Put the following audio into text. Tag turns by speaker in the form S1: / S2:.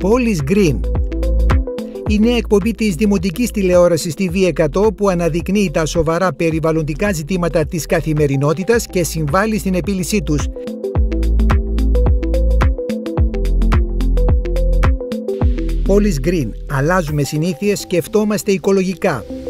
S1: Πόλης Green. Η νέα εκπομπή της Δημοτικής Τηλεόρασης TV100 που αναδεικνύει τα σοβαρά περιβαλλοντικά ζητήματα της καθημερινότητας και συμβάλλει στην επίλυσή τους. Πόλης Green. Αλλάζουμε συνήθειες, σκεφτόμαστε οικολογικά.